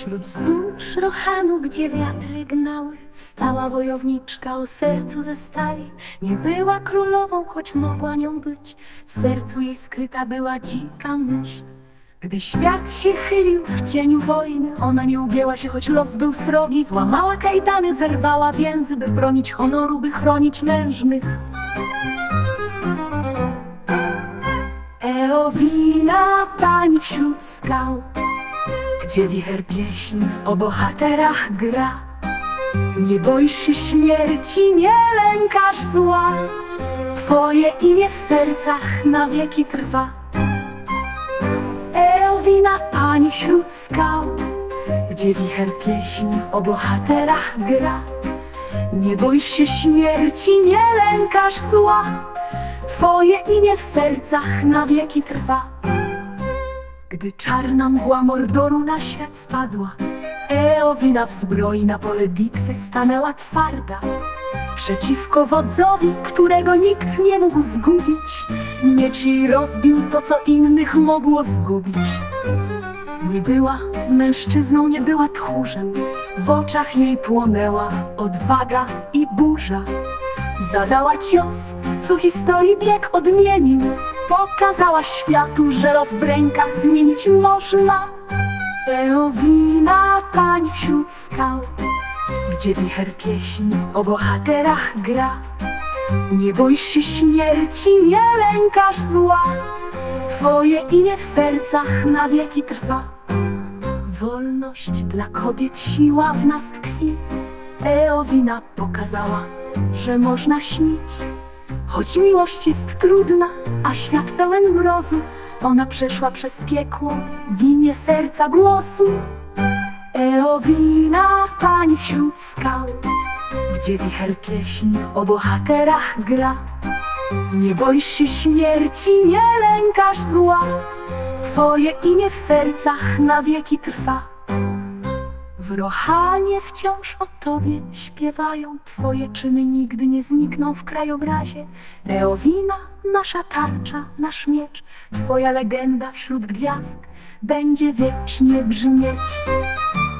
Wśród wzgórz Rohanu, gdzie wiatry gnały, stała wojowniczka o sercu ze stali. Nie była królową, choć mogła nią być. W sercu jej skryta była dzika myśl. Gdy świat się chylił w cieniu wojny, ona nie ugięła się, choć los był srogi. Złamała kajdany, zerwała więzy, by bronić honoru, by chronić mężnych. Eowina, pani wśród skał, gdzie wicher pieśń o bohaterach gra. Nie boisz się śmierci, nie lękasz zła, twoje imię w sercach na wieki trwa. Eowina, pani wśród skał, gdzie wicher pieśń o bohaterach gra. Nie boisz się śmierci, nie lękasz zła, twoje imię w sercach na wieki trwa. Gdy czarna mgła Mordoru na świat spadła, Eowina w zbroi na pole bitwy stanęła twarda. Przeciwko wodzowi, którego nikt nie mógł zgubić. Miecz jej rozbił to, co innych mogło zgubić. Nie była mężczyzną, nie była tchórzem. W oczach jej płonęła odwaga i burza. Zadała cios, co historii bieg odmienił. Pokazała światu, że los w rękach zmienić można. Eowina, pani wśród skał, gdzie wicher pieśń o bohaterach gra. Nie boisz się śmierci, nie lękasz zła, twoje imię w sercach na wieki trwa. Wolność dla kobiet, siła w nas tkwi. Eowina pokazała, że można śnić. Choć miłość jest trudna, a świat pełen mrozu, ona przeszła przez piekło w imię serca głosu. Eowina, pani wśród skał, gdzie wicher pieśń o bohaterach gra. Nie boisz się śmierci, nie lękasz zła, twoje imię w sercach na wieki trwa. W Rohanie wciąż o tobie śpiewają, twoje czyny nigdy nie znikną w krajobrazie. Eowina, nasza tarcza, nasz miecz, twoja legenda wśród gwiazd będzie wiecznie brzmieć.